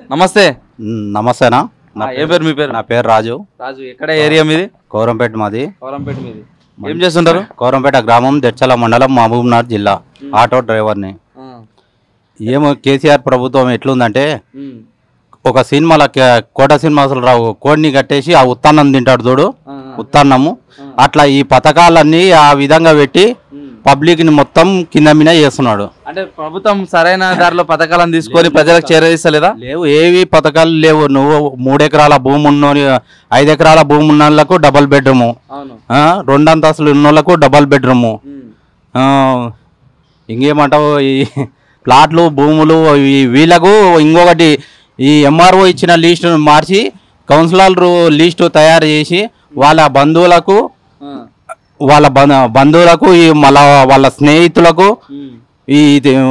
నమస్తే. నమస్తేనా. ఏ పేరు మీ పేరు? నా పేరు రాజు. రాజు, ఎక్కడ ఏరియా మీది? కోరంపేట మాది. కోరంపేట మీది. ఏం చేస్తుంటారు? కోరంపేట గ్రామం, దెడ్చల మండలం, మహబూబ్నగర్ జిల్లా. ఆటో డ్రైవర్ని. ఏమో కేసీఆర్ ప్రభుత్వం ఎట్లుందంటే ఒక సినిమాల కోట సినిమాసులు రావు కోడిని కట్టేసి ఆ ఉత్తాన్నం తింటాడు చూడు, ఉత్తాన్నము అట్లా ఈ పథకాలన్నీ ఆ విధంగా పెట్టి పబ్లిక్ ని మొత్తం కింద మీద చేస్తున్నాడు. అంటే ప్రభుత్వం సరైన దారిలో పథకాలను తీసుకొని ప్రజలకు చేరదీస్తలేదా? లేవు, ఏవి పథకాలు లేవు. నువ్వు 3 ఎకరాల భూమి ఉన్న 5 ఎకరాల భూమి ఉన్న వాళ్ళకు డబల్ బెడ్రూము, 2 అంతస్తులు ఉన్న వాళ్ళకు డబల్ బెడ్రూము, ఇంకేమంటావు ఈ ప్లాట్లు భూములు వీళ్ళకు. ఇంకొకటి ఈ ఎంఆర్ఓ ఇచ్చిన లిస్టు మార్చి కౌన్సిలర్ లిస్టు తయారు చేసి వాళ్ళ బంధువులకు ఈ మళ్ళా వాళ్ళ స్నేహితులకు ఈ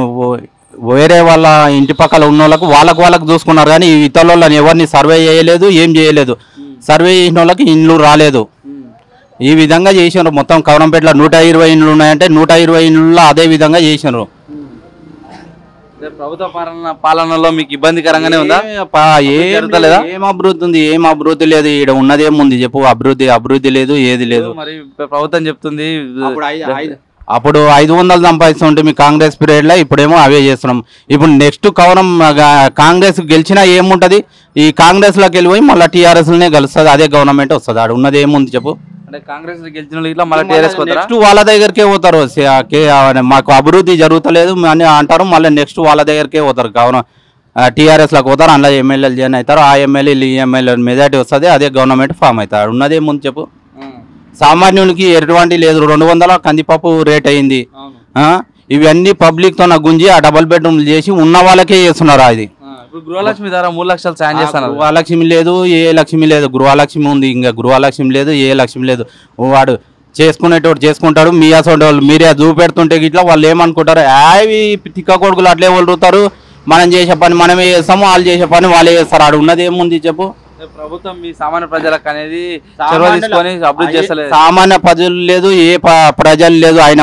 వేరే వాళ్ళ ఇంటి పక్కల ఉన్న వాళ్ళకు చూసుకున్నారు. కానీ ఇతరులని ఎవరిని సర్వే చేయలేదు, ఏం చేయలేదు. సర్వే చేసిన వాళ్ళకి ఇండ్లు రాలేదు. ఈ విధంగా చేసినారు. మొత్తం కవరంపేటలో 120 ఇండ్లు ఉన్నాయంటే 120 ఇండ్లలో అదే విధంగా చేసినారు. ప్రభుత్వ పాలనలో మీకు ఇబ్బందికరంగానే ఉందా? ఏం అభివృద్ధి ఉంది? ఏం అభివృద్ధి లేదు. ఇక్కడ ఉన్నదేముంది చెప్పు? అభివృద్ధి లేదు, ఏది లేదు. మరి ప్రభుత్వం చెప్తుంది అప్పుడు 500 సంపాదిస్తుంటే మీ కాంగ్రెస్ పీరియడ్ లో, ఇప్పుడేమో అవే చేస్తున్నాం. ఇప్పుడు నెక్స్ట్ కవరం కాంగ్రెస్ గెలిచినా ఏముంటది? ఈ కాంగ్రెస్ లోకి వెళ్ళిపోయి మళ్ళీ టీఆర్ఎస్ లోనే గెలుస్తుంది. అదే గవర్నమెంట్ వస్తుంది. ఆడ ఉన్నది ఏముంది చెప్పు? అంటే కాంగ్రెస్ గెలిచిన నెక్స్ట్ వాళ్ళ దగ్గరకే పోతారు. మాకు అభివృద్ధి జరుగుతలేదు అని అంటారు. మళ్ళీ నెక్స్ట్ వాళ్ళ దగ్గరకే పోతారు. గవర్నమెంట్ టీఆర్ఎస్ లోకి పోతారు. అందులో ఎమ్మెల్యేలు జాయిన్ అవుతారు. ఆ ఎమ్మెల్యేలు ఈ ఎమ్మెల్యేలు మెజార్టీ వస్తుంది. అదే గవర్నమెంట్ ఫామ్ అవుతారు. ఉన్నదే ముందు చెప్పు? సామాన్యునికి ఎటువంటి లేదు. 200 కందిపప్పు రేట్ అయింది. ఇవన్నీ పబ్లిక్ తో గుంజి ఆ డబల్ బెడ్రూమ్లు చేసి ఉన్న వాళ్ళకే చేస్తున్నారు. అది గృహలక్ష్మి ద్వారా 3 లక్షలు సాయం చేస్తాను. గృహలక్ష్మి లేదు, ఏ లక్ష్మి లేదు. గృహలక్ష్మి ఉంది, ఇంకా గృహలక్ష్మి లేదు, ఏ లక్ష్మి లేదు. వాడు చేసుకునేటోడు చేసుకుంటాడు. మీ అసలు వాళ్ళు మీరే చూపెడుతుంటే ఇట్లా వాళ్ళు ఏమనుకుంటారు? అవి తిక్క కొడుకులు అట్లే వదులుతారు. మనం చేసే పని మనమే చేస్తాము, వాళ్ళు చేసే పని వాళ్ళే చేస్తారు. ఆడు ఉన్నది ఏముంది చెప్పు? ప్రభుత్వం మీ సామాన్య ప్రజలకు అనేది అభివృద్ధి చేస్తలేదు. సామాన్య ప్రజలు లేదు, ఏ ప్రజలు లేదు. ఆయన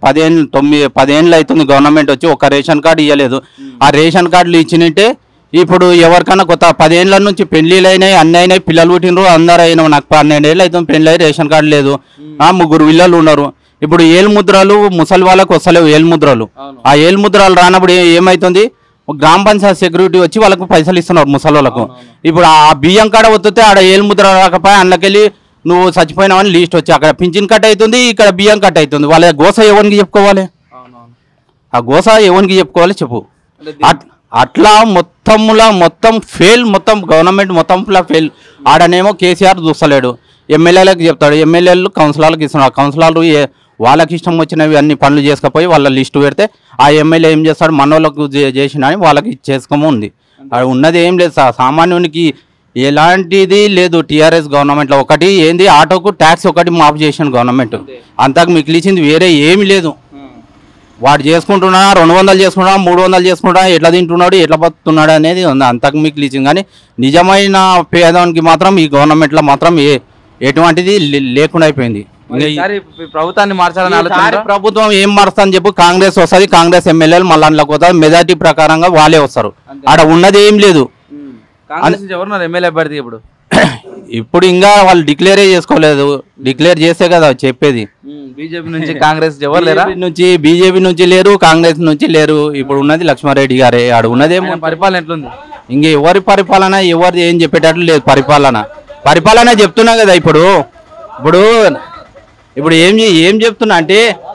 10 ఏళ్ళు అవుతుంది గవర్నమెంట్ వచ్చి, ఒక రేషన్ కార్డు ఇవ్వలేదు. ఆ రేషన్ కార్డులు ఇచ్చినట్టే ఇప్పుడు ఎవరికన్నా కొత్త 10 ఏళ్ళ నుంచి పెళ్లిళ్ళు అయినాయి, అన్నీ అయినాయి, పిల్లలు పుట్టినరు, అందరూ అయినా. నాకు 12 ఏళ్ళు అవుతుంది పెళ్లి అయ్యి, రేషన్ కార్డు లేదు. 3 పిల్లలు ఉన్నారు. ఇప్పుడు ఏలు ముద్రలు ముసలి వాళ్ళకు వస్తలేవు. ఏలు ముద్రలు ఆ ఏలు ముద్రలు రానప్పుడు ఏమవుతుంది? గ్రామ పంచాయతీ సెక్యూరిటీ వచ్చి వాళ్ళకు పైసలు ఇస్తున్నారు ముసలి వాళ్ళకు. ఇప్పుడు ఆ బియ్యం కాడ వస్తే ఆడ ఏలు ముద్ర రాకపోయి అందులోకెళ్ళి నువ్వు చచ్చిపోయినావని లిస్ట్ వచ్చి అక్కడ పింఛన్ కట్ అవుతుంది, ఇక్కడ బియ్యం కట్ అవుతుంది. వాళ్ళ గోస ఎవరికి చెప్పుకోవాలి? ఆ గోస ఎవరికి చెప్పుకోవాలి చెప్పు? అట్లా మొత్తం ఫెయిల్. మొత్తం గవర్నమెంట్ మొత్తం ఫెయిల్. ఆడనేమో కేసీఆర్ చూస్తలేడు. ఎమ్మెల్యేలకు చెప్తాడు, ఎమ్మెల్యేలు కౌన్సిలర్లకు ఇస్తున్నారు. కౌన్సిలర్లు వాళ్ళకి ఇష్టం వచ్చినవి అన్ని పనులు చేసుకపోయి వాళ్ళ లిస్టు పెడితే ఆ ఎమ్మెల్యే ఏం చేస్తాడు? మనోళ్ళకు చేసిన అని వాళ్ళకి చేసుకోమో ఉంది. అది ఉన్నది ఏం లేదు. సామాన్యునికి ఎలాంటిది లేదు. టీఆర్ఎస్ గవర్నమెంట్లో ఒకటి ఏంది, ఆటోకు ట్యాక్స్ ఒకటి మాఫ్ చేసిన గవర్నమెంట్. అంతకు మిగిలిచింది వేరే ఏమి లేదు. వాడు చేసుకుంటున్నా 200 చేసుకుంటా, 300 చేసుకుంటా, ఎట్లా తింటున్నాడు, ఎట్లా బతుకుతున్నాడు అనేది ఉంది. అంతకు మిగిలిచింది. కానీ నిజమైన పేదవానికి మాత్రం ఈ గవర్నమెంట్లో మాత్రం ఎటువంటిది లేకుండా అయిపోయింది. ప్రభుత్వాన్ని మార్చాలని ఆలోచన. ప్రభుత్వం ఏం మారుస్తుందని చెప్పు? కాంగ్రెస్ వస్తుంది, కాంగ్రెస్ ఎమ్మెల్యేలు మళ్ళీ అందులోకి పోతారు. మెజార్టీ ప్రకారంగా వాళ్ళే వస్తారు. ఆడ ఉన్నది ఏం లేదు. ఎవరున్నారు ఎమ్మెల్యే అభ్యర్థి? ఇప్పుడు ఇంకా వాళ్ళు డిక్లేరే చేసుకోలేదు. డిక్లేర్ చేస్తే కదా చెప్పేది. బీజేపీ నుంచి కాంగ్రెస్ ఎవరు లేరా? బీజేపీ నుంచి లేరు, కాంగ్రెస్ నుంచి లేరు. ఇప్పుడు ఉన్నది లక్ష్మారెడ్డి గారే. ఆడ ఉన్నదేమో. పరిపాలన ఎట్లుంది? ఇంక ఎవరి పరిపాలన ఎవరు ఏం చెప్పేటట్లు లేదు. పరిపాలన చెప్తున్నా కదా. ఇప్పుడు ఏం చెప్తున్నా అంటే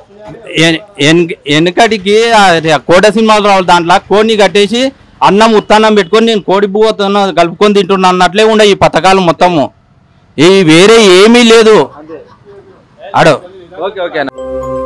వెనకటికి కోట సినిమాలు రావాలి. దాంట్లో కోడిని కట్టేసి అన్నం ఉత్తాన్నం పెట్టుకొని నేను కోడి బువ్వతో కలుపుకొని తింటున్నా అన్నట్లే ఉండే ఈ పథకాలు మొత్తము. వేరే ఏమీ లేదు. ఓకే.